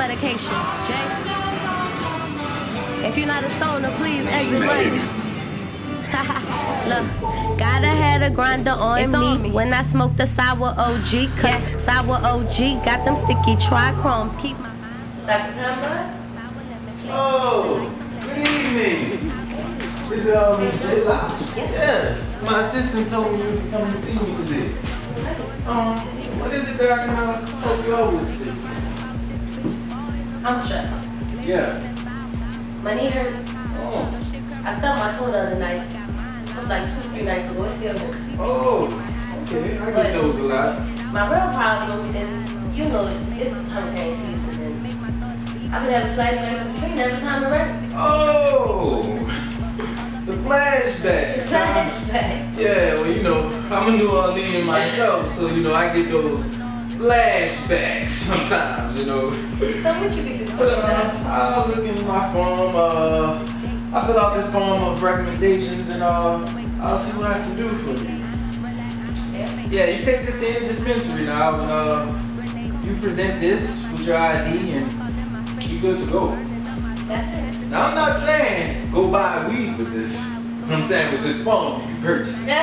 medication. Jay, if you're not a stoner, please exit right. Look, gotta have a grinder on me when I smoke the sour OG, cause sour OG got them sticky trichromes. Keep my Dr. Cameron? Oh, good evening. Is it Miss JaeloX? Yes. My assistant told me you would come and see me today. What is it that I can help you out with today? I'm stressed. Yeah. My knee hurt. Oh. I stubbed my toe the other night. It was like 2-3 nights ago. It still hurts. Oh, okay. I get those a lot. My real problem is, you know, it's hurricane season. And I've been having flashbacks of Katrina every time I'm ready. Oh, the flashbacks. Flashbacks. Yeah, well, you know, I'm a New Orleanian myself, so, you know, I get those flashbacks sometimes, you know. So what you be doing? I look in my form, I fill out this form of recommendations, and I'll see what I can do for you. Yeah, you take this to any dispensary now, and you present this with your ID, and you're good to go. That's it. Now, I'm not saying go buy weed with this. I'm saying with this form you can purchase it.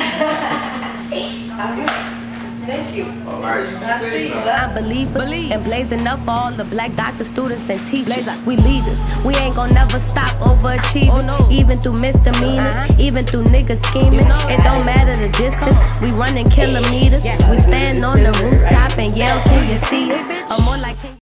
Thank you. All right, you can say that. I believe and blazing up for all the black doctors, students, and teachers. We leaders. We ain't gonna never stop overachieving. Even through misdemeanors, even through niggas scheming. It don't matter the distance. We running kilometers. We stand on the rooftop and yell, can you see us? Or more like